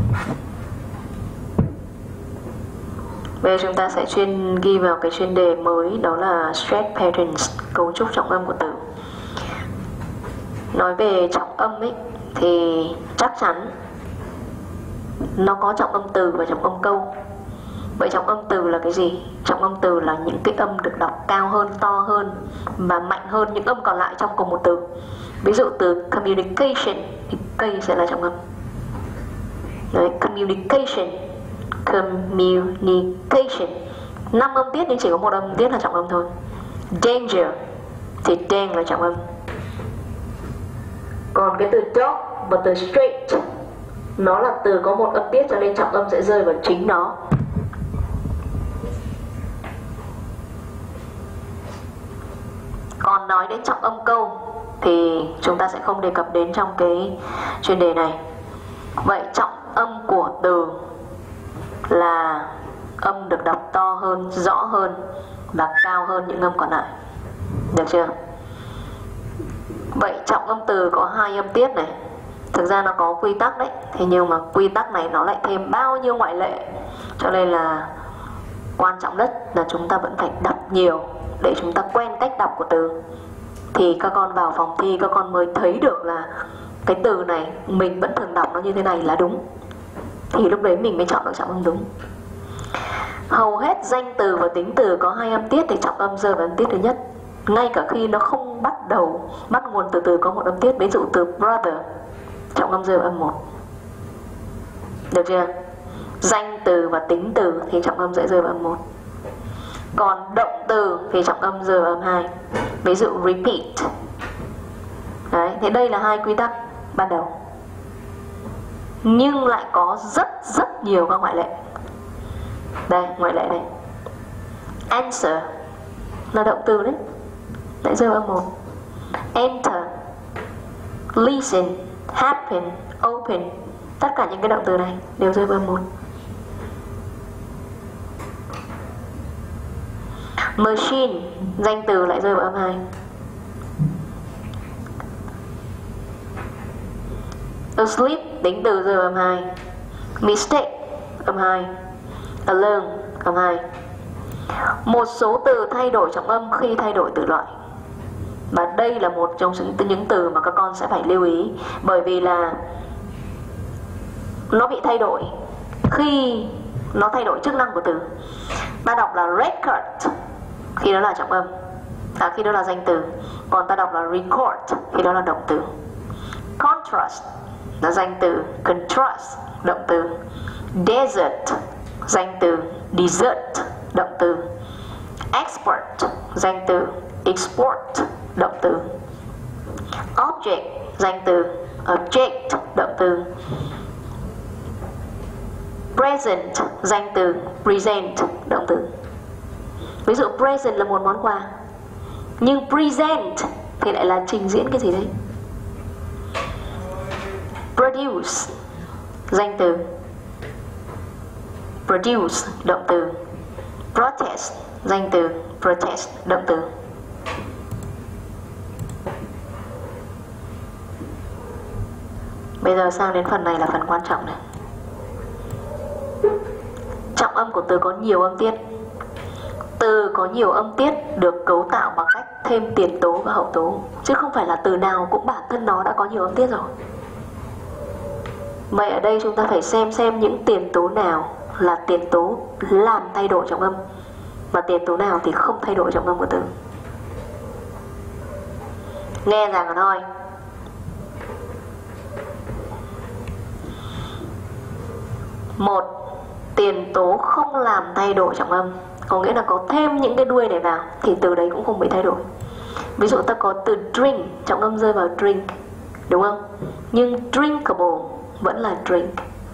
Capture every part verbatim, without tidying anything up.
Bây giờ chúng ta sẽ chuyên ghi vào cái chuyên đề mới, đó là stress patterns, cấu trúc trọng âm của từ. Nói về trọng âm ấy thì chắc chắn nó có trọng âm từ và trọng âm câu. Vậy trọng âm từ là cái gì? Trọng âm từ là những cái âm được đọc cao hơn, to hơn và mạnh hơn những âm còn lại trong cùng một từ. Ví dụ từ communication thì cây sẽ là trọng âm. Đấy, communication, communication, năm âm tiết nhưng chỉ có một âm tiết là trọng âm thôi. Danger thì dang là trọng âm. Còn cái từ dog và từ straight, nó là từ có một âm tiết cho nên trọng âm sẽ rơi vào chính nó. Còn nói đến trọng âm câu thì chúng ta sẽ không đề cập đến trong cái chuyên đề này. Vậy trọng âm của từ là âm được đọc to hơn, rõ hơn và cao hơn những âm còn lại. Được chưa? Vậy trọng âm từ có hai âm tiết này. Thực ra nó có quy tắc đấy, thế nhưng mà quy tắc này nó lại thêm bao nhiêu ngoại lệ, cho nên là quan trọng nhất là chúng ta vẫn phải đọc nhiều để chúng ta quen cách đọc của từ. Thì các con vào phòng thi các con mới thấy được là cái từ này mình vẫn thường đọc nó như thế này là đúng. Thì lúc đấy mình mới chọn được trọng âm đúng. Hầu hết danh từ và tính từ có hai âm tiết thì trọng âm rơi vào âm tiết thứ nhất, ngay cả khi nó không bắt đầu bắt nguồn từ từ có một âm tiết. Ví dụ từ brother, trọng âm rơi vào âm một. Được chưa? Danh từ và tính từ thì trọng âm sẽ rơi vào âm một. Còn động từ thì trọng âm rơi vào âm hai. Ví dụ repeat. Đấy, thế đây là hai quy tắc ban đầu. Nhưng lại có rất rất nhiều các ngoại lệ. Đây, ngoại lệ đây. Answer là động từ đấy, lại rơi vào âm một. Enter, listen, happen, open, tất cả những cái động từ này đều rơi vào âm một. Machine, danh từ lại rơi vào âm hai. Asleep, tính từ rơi vào âm hai. Mistake, âm hai. Alone, âm hai. Một số từ thay đổi trọng âm khi thay đổi từ loại. Và đây là một trong những từ mà các con sẽ phải lưu ý, bởi vì là nó bị thay đổi khi nó thay đổi chức năng của từ. Ta đọc là record khi đó là trọng âm, à, khi đó là danh từ. Còn ta đọc là record khi đó là động từ. Contrast là danh từ, contrast động từ. Desert, danh từ, desert động từ. Export, danh từ, export động từ. Object, danh từ, object động từ. Present, danh từ, present động từ. Ví dụ present là một món quà, nhưng present thì lại là trình diễn cái gì đấy. Produce, danh từ, produce động từ. Protest, danh từ, protest động từ. Bây giờ sang đến phần này là phần quan trọng này. Trọng âm của từ có nhiều âm tiết. Từ có nhiều âm tiết được cấu tạo bằng cách thêm tiền tố và hậu tố, chứ không phải là từ nào cũng bản thân nó đã có nhiều âm tiết rồi. Vậy ở đây chúng ta phải xem xem những tiền tố nào là tiền tố làm thay đổi trọng âm và tiền tố nào thì không thay đổi trọng âm của từ. Nghe rằng thôi. Một, tiền tố không làm thay đổi trọng âm, có nghĩa là có thêm những cái đuôi này vào thì từ đấy cũng không bị thay đổi. Ví dụ ta có từ drink, trọng âm rơi vào drink, đúng không? Nhưng drinkable vẫn là drink.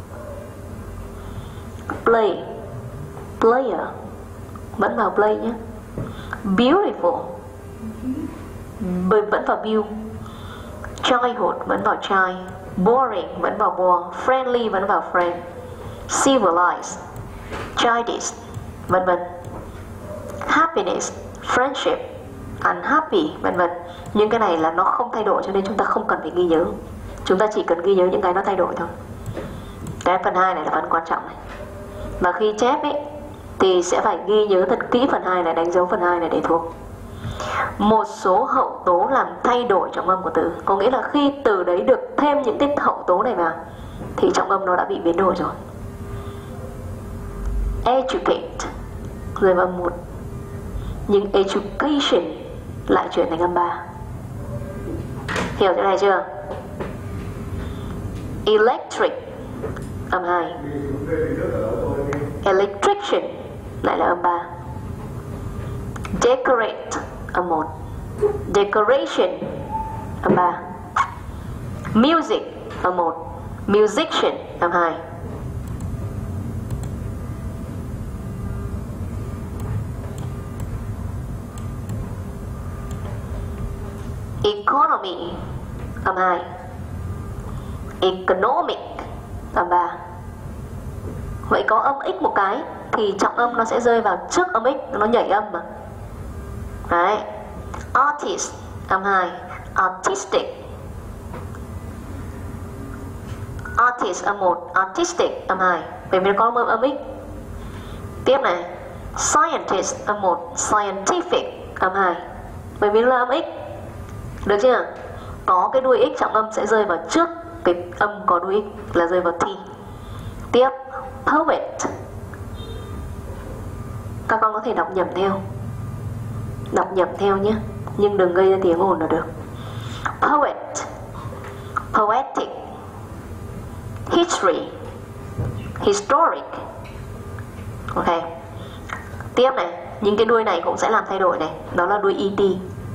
Play, player vẫn vào play nhé. Beautiful vẫn vào view. Childhood vẫn vào child. Boring vẫn vào bore. Friendly vẫn vào friend. Civilized, childish, vân vân. Happiness, friendship, unhappy, vân vân. Những cái này là nó không thay đổi cho nên chúng ta không cần phải ghi nhớ. Chúng ta chỉ cần ghi nhớ những cái nó thay đổi thôi. Cái phần hai này là phần quan trọng này. Và khi chép ấy thì sẽ phải ghi nhớ thật kỹ phần hai này, đánh dấu phần hai này để thuộc. Một số hậu tố làm thay đổi trọng âm của từ. Có nghĩa là khi từ đấy được thêm những cái hậu tố này vào thì trọng âm nó đã bị biến đổi rồi. Educate rơi vào âm một, nhưng education lại chuyển thành âm ba. Hiểu chỗ này chưa? Electric âm hai, electrician lại là âm ba. Decorate âm một, decoration âm ba. Music âm một, musician âm hai. Economy âm hai, economic âm ba. Vậy có âm x một cái thì trọng âm nó sẽ rơi vào trước âm x, nó nhảy âm mà. Đấy. Artist âm hai, artistic. Artist âm một, artistic âm hai. Vậy mình có âm âm x. Tiếp này, scientist âm một, scientific âm hai. Vậy mình là âm x. Được chưa? Có cái đuôi x trọng âm sẽ rơi vào trước cái âm có đuôi x là rơi vào t. Tiếp, poet. Các con có thể đọc nhầm theo, đọc nhầm theo nhé, nhưng đừng gây ra tiếng ồn là được. Poet, poetic. History, historic. Ok. Tiếp này, những cái đuôi này cũng sẽ làm thay đổi này, đó là đuôi et.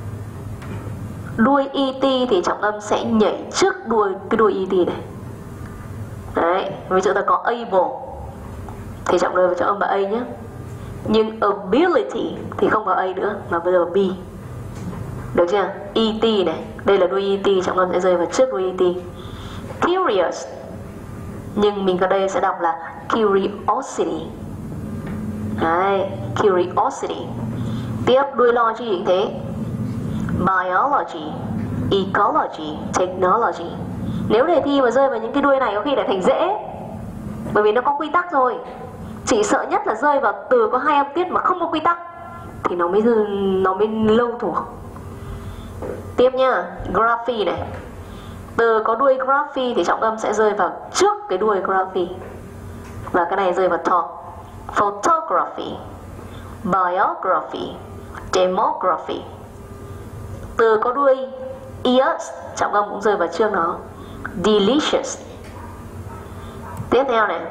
Đuôi et thì trọng âm sẽ nhảy trước đuôi cái đuôi et này. Đấy, ví dụ ta có able thì trọng rơi vào trọng âm là a nhé. Nhưng ability thì không vào a nữa mà bây giờ b. Được chưa? et này, đây là đuôi et, trọng âm sẽ rơi vào trước đuôi et. Curious, nhưng mình ở đây sẽ đọc là curiosity. Đấy, curiosity. Tiếp, đuôi lo chi như thế. Biology, ecology, technology. Nếu đề thi mà rơi vào những cái đuôi này có khi lại thành dễ, bởi vì nó có quy tắc rồi. Chỉ sợ nhất là rơi vào từ có hai âm tiết mà không có quy tắc thì nó mới nó mới lâu thuộc. Tiếp nhá, graphy này. Từ có đuôi graphy thì trọng âm sẽ rơi vào trước cái đuôi graphy, và cái này rơi vào top. Photography, biography, demography. Từ có đuôi ears, trọng âm cũng rơi vào trước nó. Delicious. Tiếp theo này,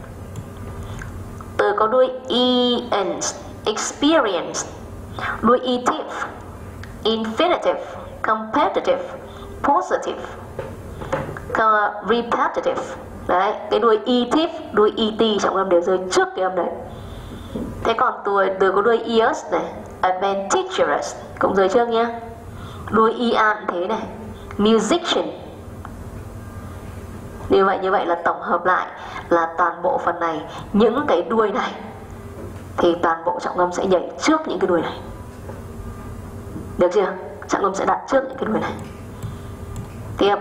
từ có đuôi ens, experience. Đuôi etive, infinitive, competitive, positive, repetitive. Đấy, cái đuôi etive, đuôi et trọng âm đều rơi trước cái âm đấy. Thế còn từ, từ có đuôi ears này, advantageous cũng rơi trước nhé. Đuôi ian thế này, musician. Như vậy như vậy là tổng hợp lại là toàn bộ phần này, những cái đuôi này thì toàn bộ trọng âm sẽ nhảy trước những cái đuôi này. Được chưa? Trọng âm sẽ đặt trước những cái đuôi này. Tiếp,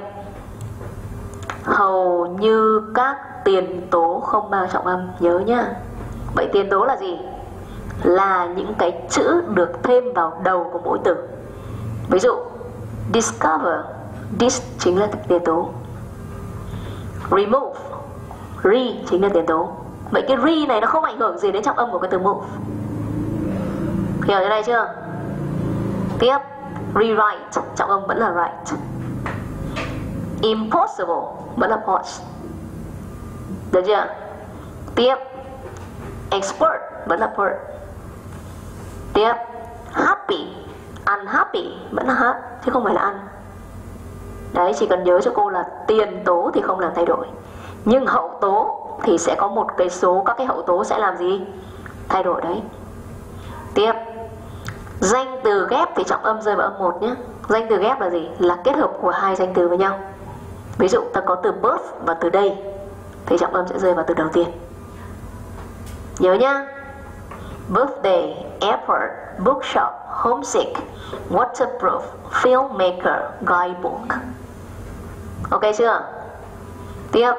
hầu như các tiền tố không mang trọng âm, nhớ nhá. Vậy tiền tố là gì? Là những cái chữ được thêm vào đầu của mỗi từ. Ví dụ discover, dis chính là tiền tố. Remove, re chính là tiền tố. Vậy cái re này nó không ảnh hưởng gì đến trọng âm của cái từ move. Hiểu thế này chưa? Tiếp, rewrite, trọng âm vẫn là write. Impossible vẫn là pos. Được chưa? Tiếp, expert vẫn là per. Tiếp, happy, unhappy vẫn là hát chứ không phải là ăn. Đấy, chỉ cần nhớ cho cô là tiền tố thì không làm thay đổi, nhưng hậu tố thì sẽ có một cái số các cái hậu tố sẽ làm gì? Thay đổi đấy. Tiếp, danh từ ghép thì trọng âm rơi vào âm một nhé. Danh từ ghép là gì? Là kết hợp của hai danh từ với nhau. Ví dụ ta có từ birth và từ day thì trọng âm sẽ rơi vào từ đầu tiên. Nhớ nhá. Birthday, airport, bookshop, homesick, waterproof, filmmaker, guidebook. Ok chưa? Tiếp,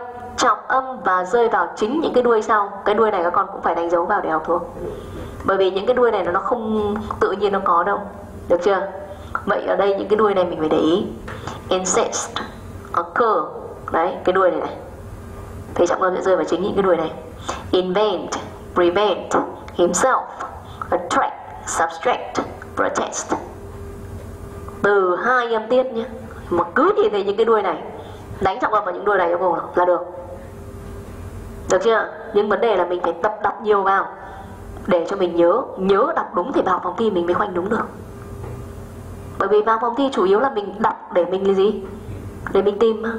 trọng âm và rơi vào chính những cái đuôi sau. Cái đuôi này các con cũng phải đánh dấu vào để học thuộc, bởi vì những cái đuôi này nó không tự nhiên nó có đâu, được chưa? Vậy ở đây những cái đuôi này mình phải để ý. Insist, occur, đấy, cái đuôi này này thì trọng âm sẽ rơi vào chính những cái đuôi này. Invent, prevent, himself, attract, subtract, protest. Từ hai âm tiết nhé, mà cứ nhìn thấy những cái đuôi này, đánh trọng âm vào những đuôi này cho cô là được, được chưa? Nhưng vấn đề là mình phải tập đọc nhiều vào để cho mình nhớ. Nhớ đọc đúng thì vào phòng thi mình mới khoanh đúng được. Bởi vì vào phòng thi chủ yếu là mình đọc để mình cái gì? Để mình tìm mà.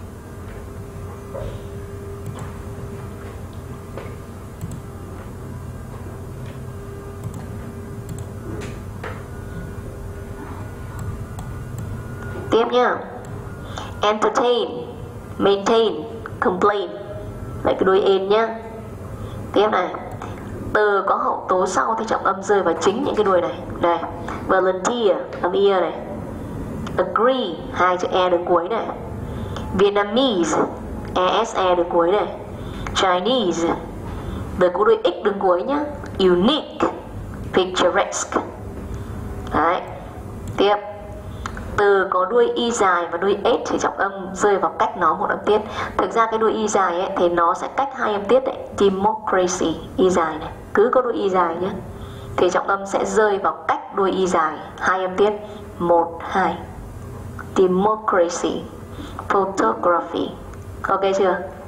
Tiếp nhá. Entertain, maintain, complain. Lại cái đuôi en nhá. Tiếp này. Từ có hậu tố sau thì trọng âm rơi vào chính những cái đuôi này. Đây, volunteer, âm ear này. Agree, hai chữ e đứng cuối này. Vietnamese, ese đứng cuối này. Chinese, từ có đuôi x đứng cuối nhá. Unique, picturesque. Đấy. Tiếp. Từ có đuôi y dài và đuôi s thì trọng âm rơi vào cách nó một âm tiết. Thực ra cái đuôi y dài ấy, thì nó sẽ cách hai âm tiết đấy. Democracy, y dài này, cứ có đuôi y dài nhé, thì trọng âm sẽ rơi vào cách đuôi y dài hai âm tiết, một, hai. Democracy, photography. Ok chưa?